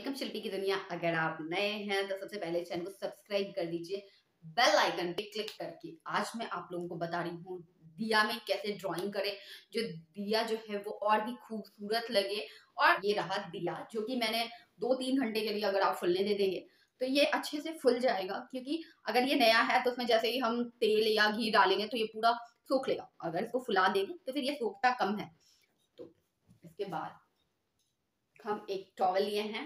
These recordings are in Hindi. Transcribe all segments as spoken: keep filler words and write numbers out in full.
वेलकम शिल्पी की दुनिया। अगर आप नए हैं तो सबसे पहले चैनल को सब्सक्राइब कर दीजिए बेल आइकन पे क्लिक करके। आज मैं आप लोगों को बता रही हूँ दिया में कैसे ड्राइंग करें, जो दिया जो है वो और भी खूबसूरत लगे। और ये रहा दिया जो कि मैंने दो तीन घंटे के लिए अगर आप फुलने दे देंगे तो ये अच्छे से फुल जाएगा, क्योंकि अगर ये नया है तो उसमें जैसे ही हम तेल या घी डालेंगे तो ये पूरा सूख लेगा। अगर इसको फुला देंगे तो फिर ये सूखता कम है। तो इसके बाद हम एक टॉवल लिए हैं,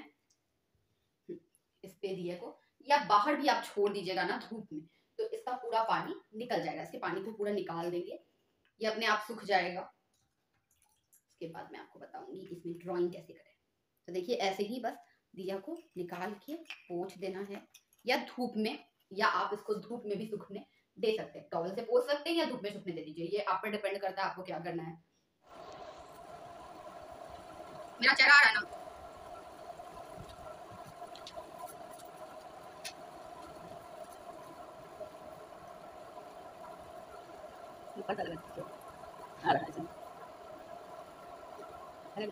इस पे दिए को या बाहर भी आप छोड़ दीजिएगा ना धूप में, तो इसका पूरा पानी निकल जाएगा। इसके पानी को पूरा निकाल देंगे, ये अपने आप सूख जाएगा। उसके बाद मैं आपको बताऊंगी इसमें ड्राइंग कैसे करें। तो देखिए ऐसे ही बस दिया को निकाल के पोंछ देना है, या धूप में, या आप इसको धूप में भी सूखने दे सकते हैं। टॉवल से पोंछ सकते हैं या धूप में सूखने दे दीजिए, ये आप पर डिपेंड करता है आपको क्या करना है। मेरा चेहरा आ रहा है ना? पता लगा आ रहा है। अरे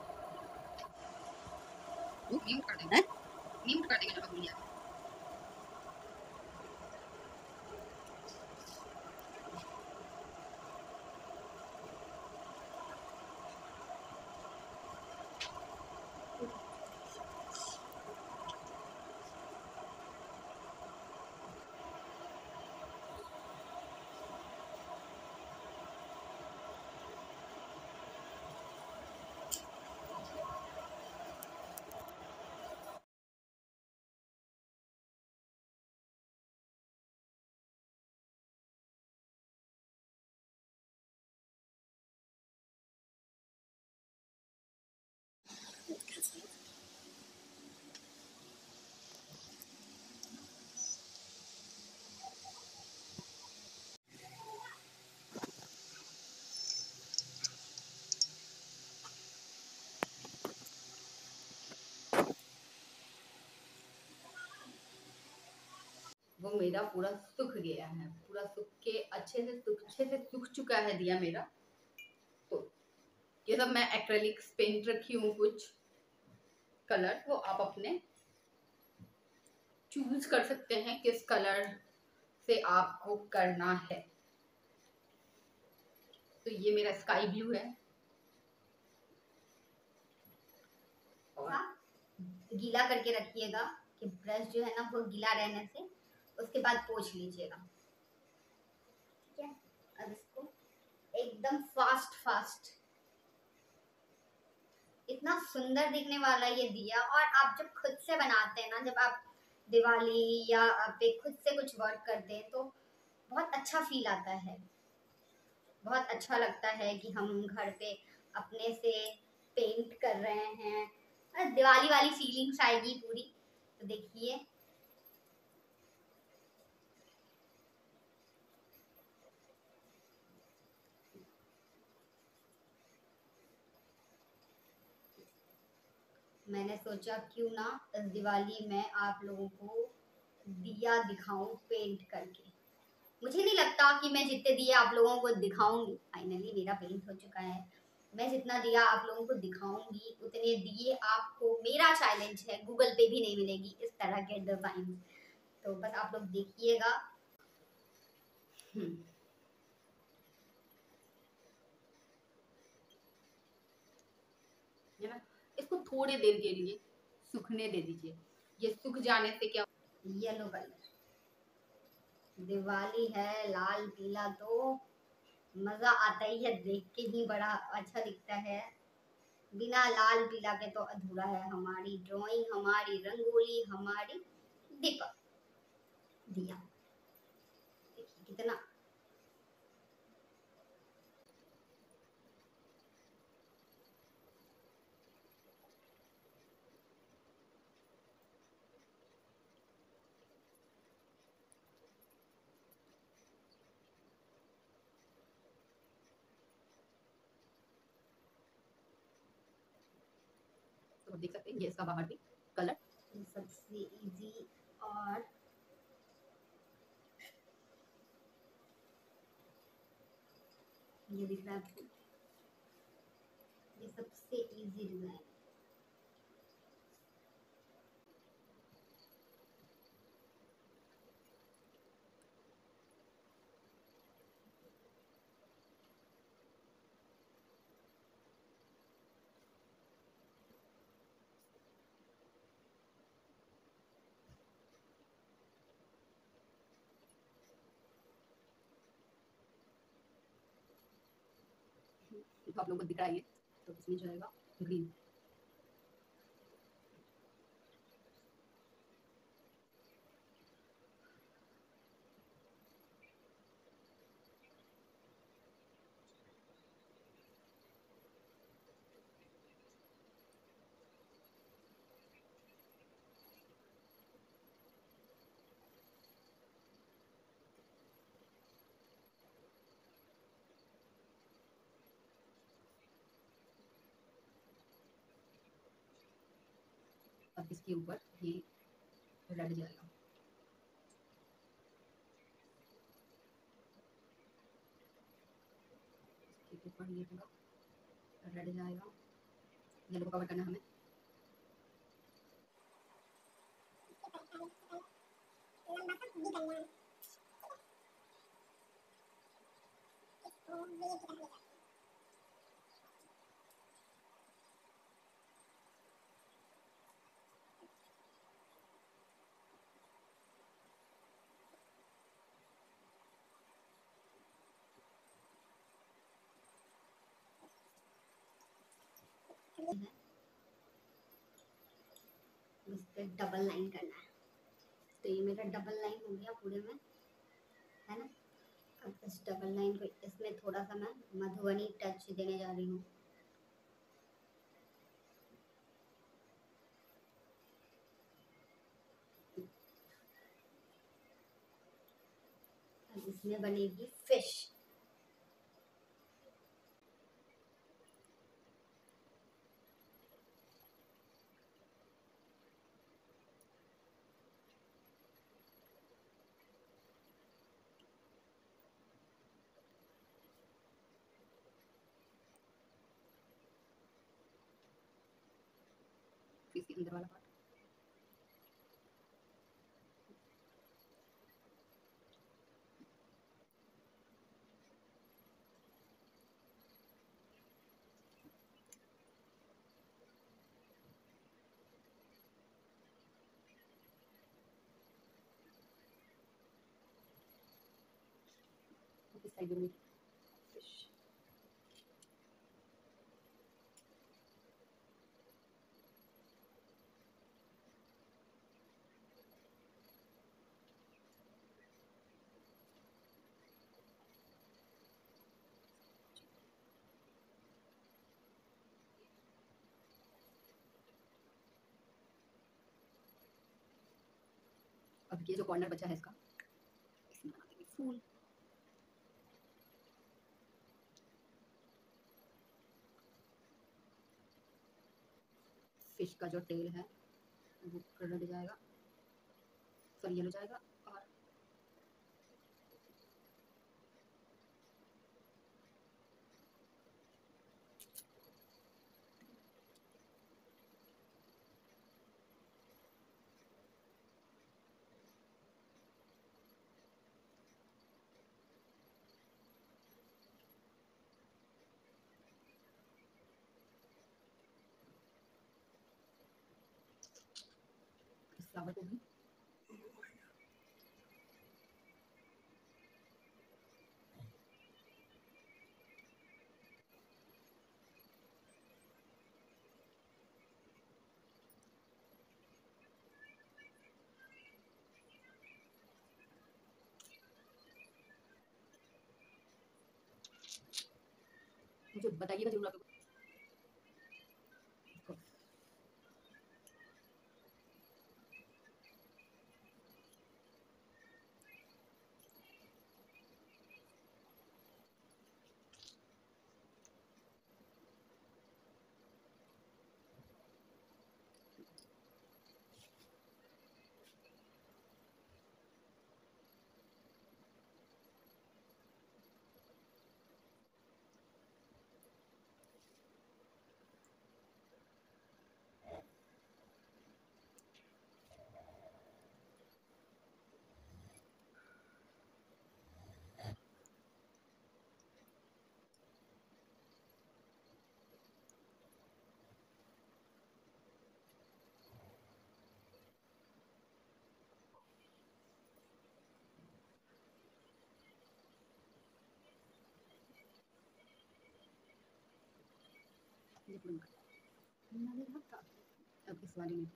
म्यूट कर देना है, म्यूट कर देंगे जब भूल गया। वो मेरा पूरा सूख गया है, पूरा सूख के अच्छे से सूख अच्छे से सूख चुका है दिया मेरा। तो ये सब मैं एक्रेलिक्स पेंट रखी हूँ, कुछ कलर वो आप अपने चूज कर सकते हैं किस कलर से आपको करना है। तो ये मेरा स्काई ब्लू है, और गीला करके रखिएगा कि ब्रश जो है ना वो गीला रहने से उसके बाद पोंछ लीजिएगा। ठीक है, अब इसको एकदम फास्ट फास्ट, इतना सुंदर दिखने वाला ये दिया। और आप जब खुद से बनाते हैं ना, जब आप दिवाली या आप खुद से कुछ वर्क करते हैं तो बहुत अच्छा फील आता है, बहुत अच्छा लगता है कि हम घर पे अपने से पेंट कर रहे हैं और दिवाली वाली फीलिंग्स आएगी पूरी। तो देखिए मैंने सोचा क्यों ना इस दिवाली में आप लोगों को दिया दिखाऊं पेंट करके। मुझे नहीं लगता कि मैं जितने दिए आप लोगों को दिखाऊंगी, फाइनली मेरा पेंट हो चुका है, मैं जितना दिया आप लोगों को दिखाऊंगी उतने दिए आपको, मेरा चैलेंज है, गूगल पे भी नहीं मिलेगी इस तरह के डिजाइन। तो बस आप लोग देखिएगा। है ना, इसको थोड़ी देर के लिए सूखने दे दीजिए। ये सूख जाने से क्या, येलो कलर, दिवाली है लाल पीला तो मजा आता ही है, देख के ही बड़ा अच्छा दिखता है। बिना लाल पीला के तो अधूरा है हमारी ड्राइंग, हमारी रंगोली, हमारी दीपक दिया। देखिए कितना तो देख सकते हैं ये इसका बाहर भी कलर सबसे इजी। और ये दिख रहा है आपको, ये सबसे इजी डिजाइन। तो आप लोगों को दिख रहा है ये, तो इसमें जाएगा ग्रीन। अब इसके ऊपर ये रेड जाएगा। इसके ऊपर ये पूरा रेड जाएगा। येलो को कवर करना हमें। इस पे डबल लाइन करना है। तो ये मेरा डबल लाइन हो गया पूरे में, है ना। अब इस डबल लाइन को इसमें थोड़ा सा मैं मधुबनी टच देने जा रही हूँ। अब इसमें बनेगी फिश। फिश के अंदर वाला पार्ट। इस साइड में फिश। अब ये जो कॉर्नर बचा है इसका, इसमें बना देंगे फूल। फिश का जो टेल है वो रेड जाएगा, सॉरी येलो जाएगा। और इस फ्लावर को भी मुझे बताइएगा जरूर आप लोग। अब इस वाली में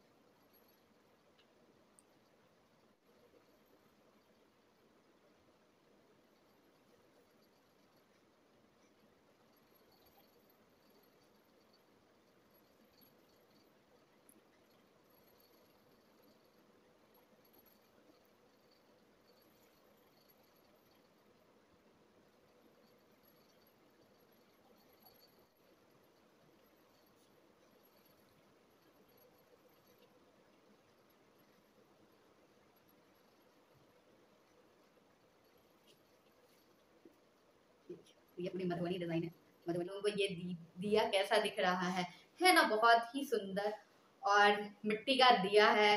ये अपनी मधुबनी डिजाइन है। मधुबनी उनको ये दी, दिया कैसा दिख रहा है है ना, बहुत ही सुंदर। और मिट्टी का दिया है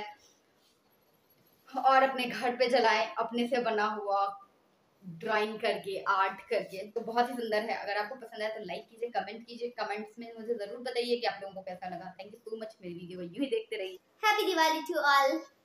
और अपने घर पे जलाएं, अपने से बना हुआ ड्राइंग करके, आर्ट करके, तो बहुत ही सुंदर है। अगर आपको पसंद आया तो लाइक कीजिए, कमेंट कीजिए, कमेंट्स में मुझे जरूर बताइए कि आप लोगों को कैसा लगा। थैंक यू सो मच, मेरी वीडियो को यूं ही देखते रहिए। Happy Diwali to all.